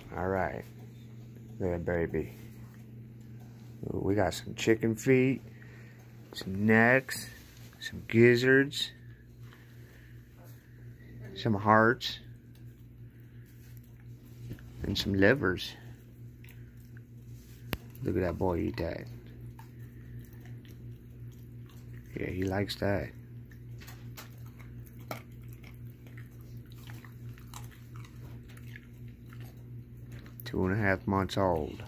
Alright. There, baby. Ooh, we got some chicken feet, some necks, some gizzards, some hearts, and some livers. Look at that boy eat that. Yeah, he likes that. Two and a half months old.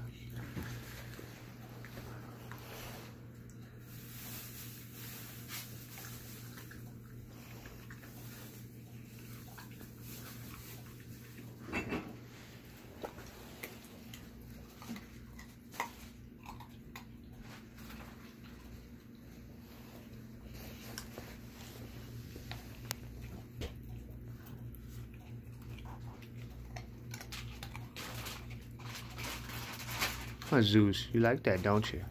Oh, Zeus, you like that, don't you?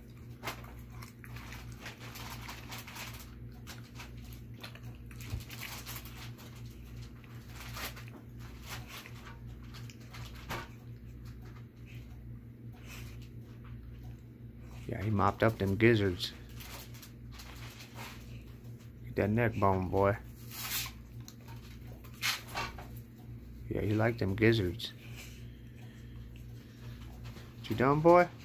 Yeah, he mopped up them gizzards. Get that neck bone, boy. Yeah, he liked them gizzards. You done, boy?